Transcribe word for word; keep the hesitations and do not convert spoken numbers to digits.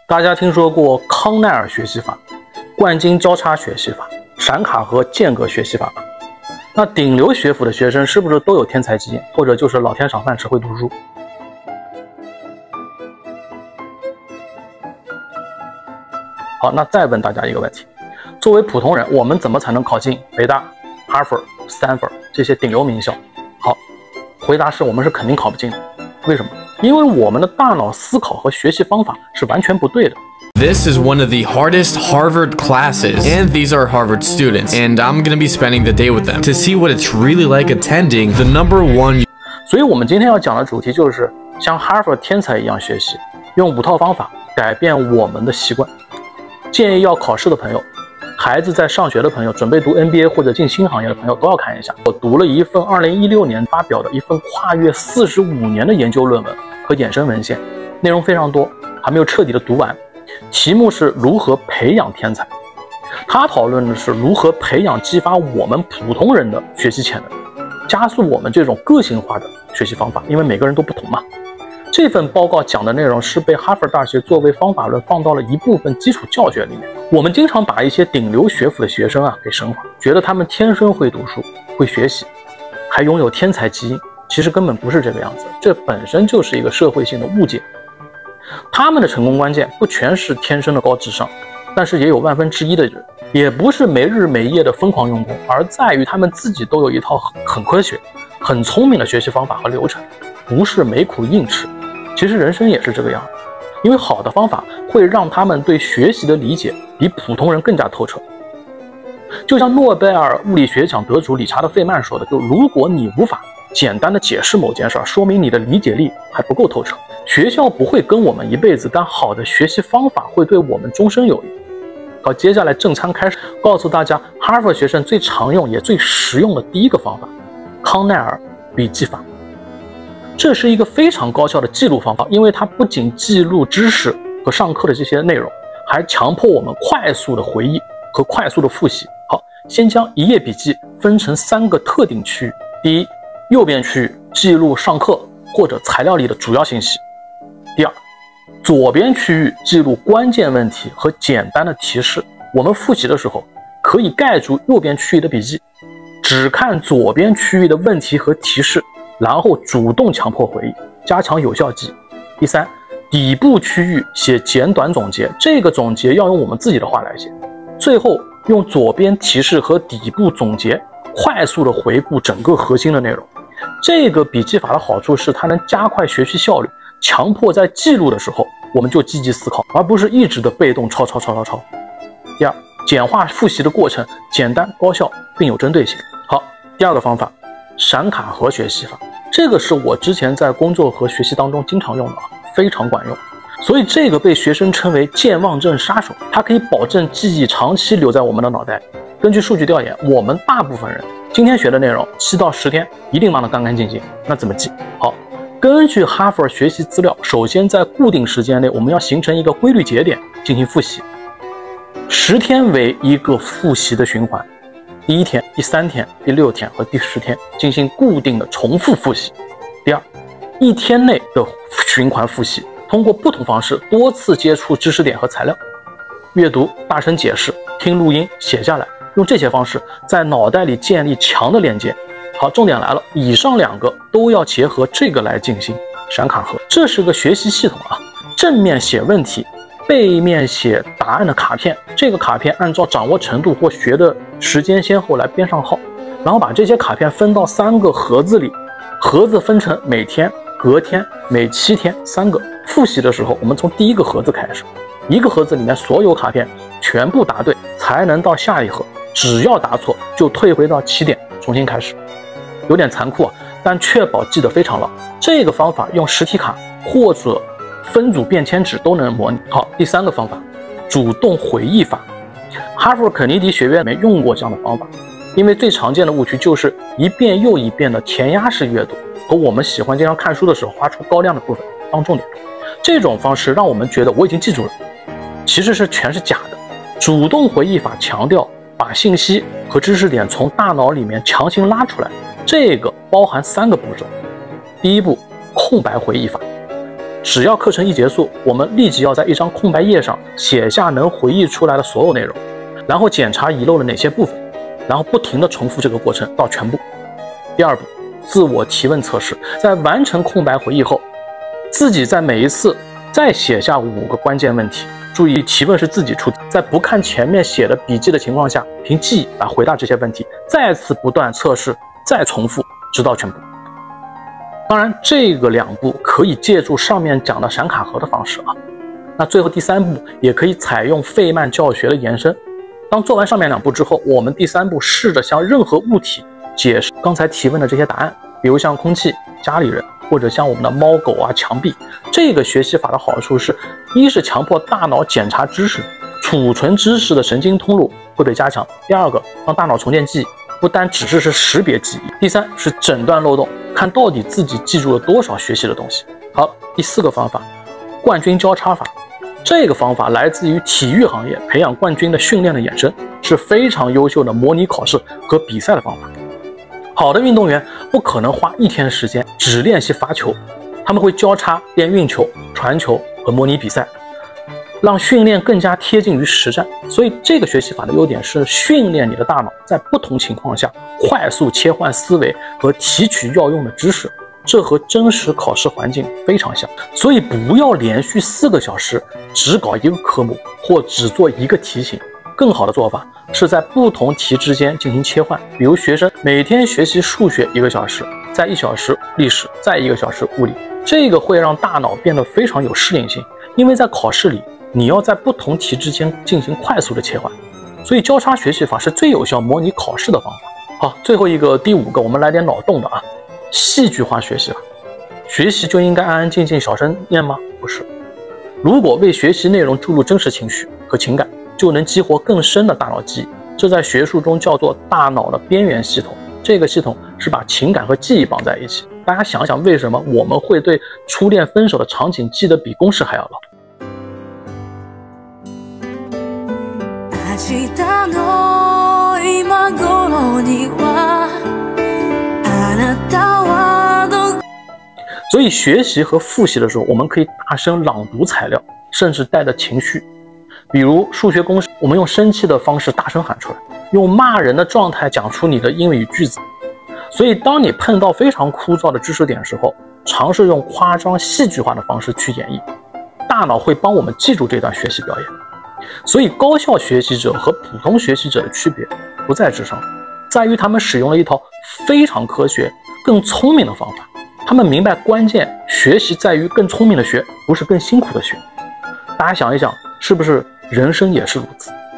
大家听说过康奈尔学习法、冠金交叉学习法、闪卡和间隔学习法吗？那顶流学府的学生是不是都有天才基因，或者就是老天赏饭吃会读书？好，那再问大家一个问题：作为普通人，我们怎么才能考进北大、哈佛、斯坦福这些顶流名校？好，回答是我们是肯定考不进的。为什么？因为我们的大脑思考和学习方法是完全不对的。 This is one of the hardest Harvard classes, and these are Harvard students, and I'm gonna be spending the day with them to see what it's really like attending the number one. 所以我们今天要讲的主题就是像哈佛天才一样学习，用五套方法改变我们的习惯。建议要考试的朋友，孩子在上学的朋友，准备读 N B A 或者进新行业的朋友都要看一下。我读了一份二零一六年发表的一份跨越四十五年的研究论文和衍生文献，内容非常多，还没有彻底的读完。题目是如何培养天才，他讨论的是如何培养激发我们普通人的学习潜能，加速我们这种个性化的学习方法，因为每个人都不同嘛。这份报告讲的内容是被哈佛大学作为方法论放到了一部分基础教学里面。我们经常把一些顶流学府的学生啊给神化，觉得他们天生会读书、会学习，还拥有天才基因。其实根本不是这个样子，这本身就是一个社会性的误解。他们的成功关键不全是天生的高智商，但是也有万分之一的人，也不是没日没夜的疯狂用功，而在于他们自己都有一套很科学、很聪明的学习方法和流程，不是没苦硬吃。其实人生也是这个样子，因为好的方法会让他们对学习的理解比普通人更加透彻。就像诺贝尔物理学奖得主理查德·费曼说的，就如果你无法简单的解释某件事，说明你的理解力还不够透彻。学校不会跟我们一辈子，但好的学习方法会对我们终身有益。好，接下来正餐开始，告诉大家哈佛学生最常用也最实用的第一个方法——康奈尔笔记法。这是一个非常高效的记录方法，因为它不仅记录知识和上课的这些内容，还强迫我们快速的回忆和快速的复习。好，先将一页笔记分成三个特定区域。第一，右边区域记录上课或者材料里的主要信息。第二，左边区域记录关键问题和简单的提示。我们复习的时候可以盖住右边区域的笔记，只看左边区域的问题和提示，然后主动强迫回忆，加强有效记忆。第三，底部区域写简短总结，这个总结要用我们自己的话来写。最后用左边提示和底部总结快速的回顾整个核心的内容。这个笔记法的好处是它能加快学习效率，强迫在记录的时候我们就积极思考，而不是一直的被动抄抄抄抄抄。第二，简化复习的过程，简单高效并有针对性。好，第二个方法，闪卡盒学习法，这个是我之前在工作和学习当中经常用的，非常管用。所以这个被学生称为健忘症杀手，它可以保证记忆长期留在我们的脑袋里。根据数据调研，我们大部分人今天学的内容七到十天一定忘得干干净净。那怎么记？好，根据哈佛学习资料，首先在固定时间内我们要形成一个规律节点进行复习，十天为一个复习的循环，第一天、第三天、第六天和第十天进行固定的重复复习。第二，一天内的循环复习，通过不同方式多次接触知识点和材料，阅读、大声解释、听录音、写下来，用这些方式在脑袋里建立强的连接。好，重点来了，以上两个都要结合这个来进行闪卡盒。这是个学习系统啊，正面写问题，背面写答案的卡片，这个卡片按照掌握程度或学的时间先后来编上号，然后把这些卡片分到三个盒子里，盒子分成每天、隔天、每七天三个。复习的时候我们从第一个盒子开始，一个盒子里面所有卡片全部答对才能到下一盒，只要答错就退回到起点重新开始。有点残酷啊，但确保记得非常牢。这个方法用实体卡或者分组便签纸都能模拟。好，第三个方法，主动回忆法。哈佛肯尼迪学院没用过这样的方法，因为最常见的误区就是一遍又一遍的填鸭式阅读，和我们喜欢经常看书的时候划出高亮的部分当重点。这种方式让我们觉得我已经记住了，其实是全是假的。主动回忆法强调把信息和知识点从大脑里面强行拉出来，这个包含三个步骤。第一步，空白回忆法。 只要课程一结束，我们立即要在一张空白页上写下能回忆出来的所有内容，然后检查遗漏了哪些部分，然后不停地重复这个过程到全部。第二步，自我提问测试，在完成空白回忆后，自己在每一次再写下五个关键问题。注意，提问是自己出题，在不看前面写的笔记的情况下，凭记忆来回答这些问题，再次不断测试，再重复，直到全部。当然，这个两步可以借助上面讲的闪卡盒的方式啊。那最后第三步也可以采用费曼教学的延伸。当做完上面两步之后，我们第三步试着向任何物体解释刚才提问的这些答案，比如像空气、家里人，或者像我们的猫狗啊、墙壁。这个学习法的好处是，一是强迫大脑检查知识，储存知识的神经通路会被加强；第二个，让大脑重建记忆，不单只是是识别记忆；第三是诊断漏洞，看到底自己记住了多少学习的东西。好，第四个方法，冠军交叉法。这个方法来自于体育行业培养冠军的训练的衍生，是非常优秀的模拟考试和比赛的方法。好的运动员不可能花一天的时间只练习罚球，他们会交叉练运球、传球和模拟比赛，让训练更加贴近于实战。所以这个学习法的优点是训练你的大脑在不同情况下快速切换思维和提取要用的知识，这和真实考试环境非常像。所以不要连续四个小时只搞一个科目或只做一个题型，更好的做法是在不同题之间进行切换。比如学生每天学习数学一个小时，再一小时历史，再一个小时物理，这个会让大脑变得非常有适应性，因为在考试里你要在不同题之间进行快速的切换，所以交叉学习法是最有效模拟考试的方法。好，最后一个第五个，我们来点脑洞的啊，戏剧化学习法。学习就应该安安静静小声念吗？不是。如果为学习内容注入真实情绪和情感，就能激活更深的大脑记忆，这在学术中叫做大脑的边缘系统。这个系统是把情感和记忆绑在一起。大家想想，为什么我们会对初恋分手的场景记得比公式还要牢？所以学习和复习的时候，我们可以大声朗读材料，甚至带着情绪。比如数学公式，我们用生气的方式大声喊出来，用骂人的状态讲出你的英语句子。所以当你碰到非常枯燥的知识点的时候，尝试用夸张戏剧化的方式去演绎，大脑会帮我们记住这段学习表演。所以高效学习者和普通学习者的区别不在智商，在于他们使用了一套非常科学、更聪明的方法。他们明白关键学习在于更聪明的学，不是更辛苦的学。大家想一想，是不是人生也是如此？